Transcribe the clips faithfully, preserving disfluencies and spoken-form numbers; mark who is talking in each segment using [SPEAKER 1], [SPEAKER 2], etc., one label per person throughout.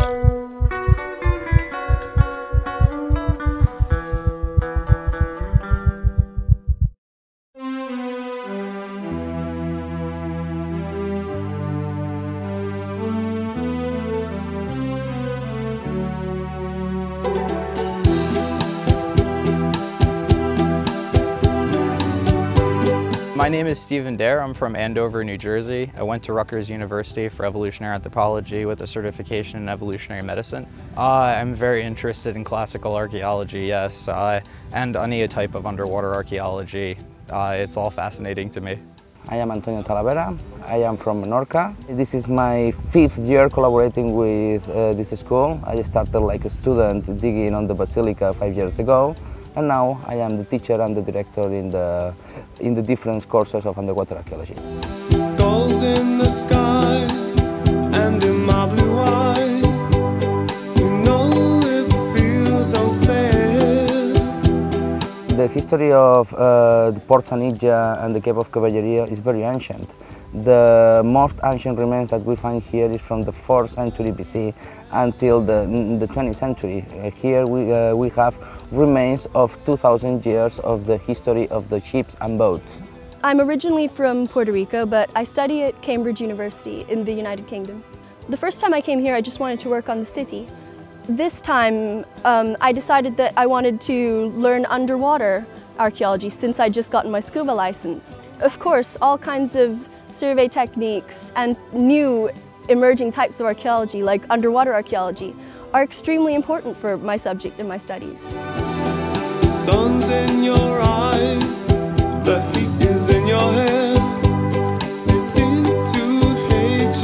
[SPEAKER 1] My name is Stephen Dare. I'm from Andover, New Jersey. I went to Rutgers University for evolutionary anthropology with a certification in evolutionary medicine. Uh, I'm very interested in classical archaeology, yes, uh, and any type of underwater archaeology. Uh, it's all fascinating to me.
[SPEAKER 2] I am Antonio Talavera. I am from Menorca. This is my fifth year collaborating with uh, this school. I started like a student digging on the basilica five years ago. And now I am the teacher and the director in the, in the different courses of underwater archaeology.
[SPEAKER 3] Goals in the sky and in my blue eye, you know it feels unfair.
[SPEAKER 2] The history of uh, the Port San Ija and the Cave of Caballeria is very ancient. The most ancient remains that we find here is from the fourth century B C until the, the twentieth century. Uh, here we, uh, we have remains of two thousand years of the history of the ships and boats.
[SPEAKER 4] I'm originally from Puerto Rico, but I study at Cambridge University in the United Kingdom. The first time I came here, I just wanted to work on the city. This time, um, I decided that I wanted to learn underwater archaeology since I'd just gotten my scuba license. Of course, all kinds of survey techniques and new emerging types of archaeology, like underwater archaeology, are extremely important for my subject and my studies.
[SPEAKER 3] The sun's in your eyes, the heat is in your hair. They seem to hate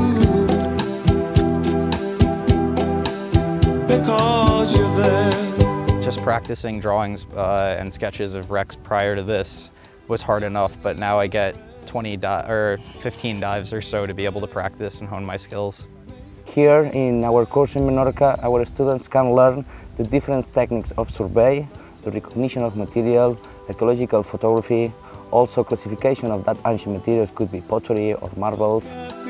[SPEAKER 3] you because you're there.
[SPEAKER 1] Just practicing drawings uh, and sketches of wrecks prior to this was hard enough, but now I get twenty or fifteen dives or so to be able to practice and hone my skills.
[SPEAKER 2] Here in our course in Menorca, our students can learn the different techniques of survey, the recognition of material, archaeological photography, also classification of that ancient materials could be pottery or marbles.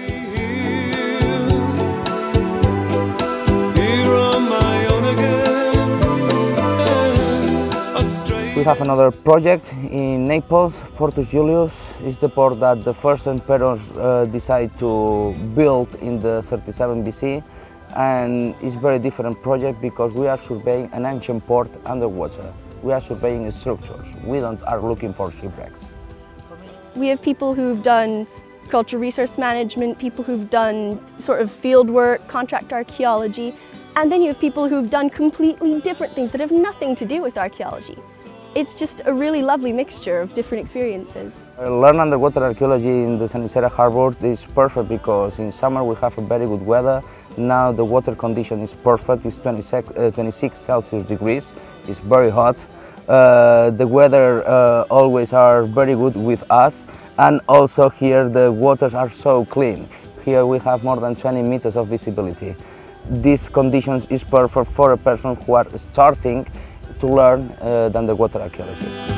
[SPEAKER 2] We have another project in Naples. Portus Julius is the port that the first emperors uh, decided to build in the thirty-seven B C, and it's a very different project because we are surveying an ancient port underwater. We are surveying structures. We don't are looking for shipwrecks.
[SPEAKER 4] We have people who've done cultural resource management, people who've done sort of field work, contract archaeology, and then you have people who've done completely different things that have nothing to do with archaeology. It's just a really lovely mixture of different experiences.
[SPEAKER 2] Learn underwater archaeology in the San Isidro Harbor is perfect because in summer we have a very good weather. Now the water condition is perfect, it's twenty-six Celsius degrees, it's very hot. Uh, the weather uh, always are very good with us, and also here the waters are so clean. Here we have more than twenty meters of visibility. These conditions is perfect for a person who are starting to learn uh, the underwater archaeology.